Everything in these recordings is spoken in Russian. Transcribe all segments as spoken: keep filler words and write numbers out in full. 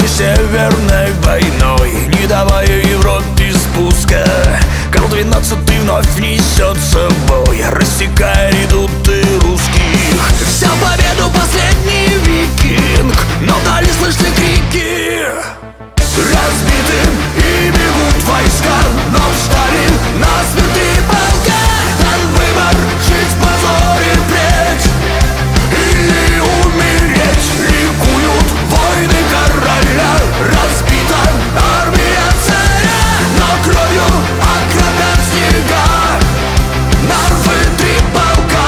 Скованы Северной войной, не давая Европе спуска. Карл двенадцатый вновь несётся в бой, рассекая редуты русских. Взял победу, последний викинг, но вдали слышны крики. Разбиты и бегут войска, но встали на смерть полка. Дан выбор жить в позоре впредь или умереть. Ликуют войны короля, разбита армия царя, но кровью окропят снега нарвы три полка.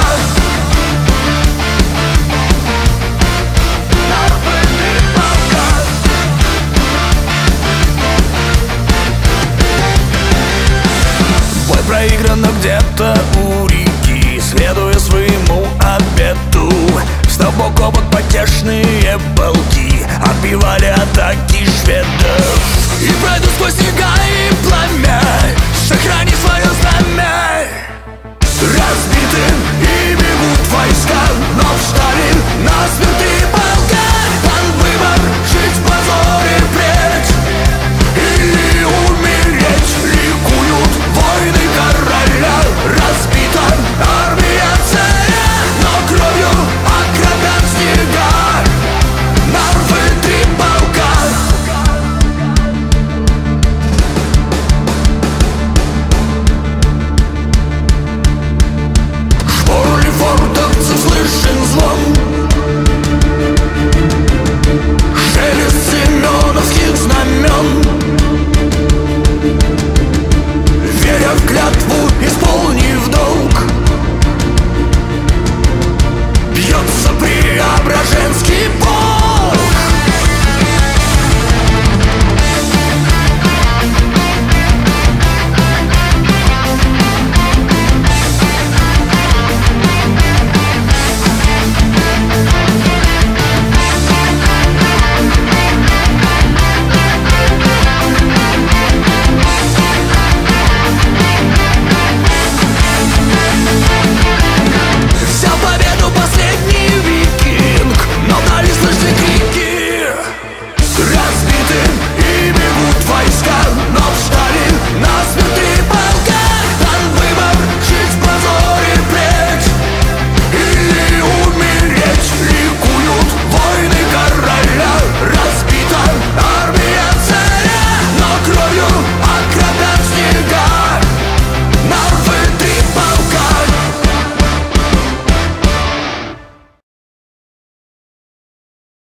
Нарвы три полка. Бой проигран где-то у реки, следуя своему обету. Встал бок о бок потешные полки, отбивали атаки шведов. И пройду сквозь снега и пламя, сохрани свое знамя. Разбиты и бегут войска, но встали на смерть полка.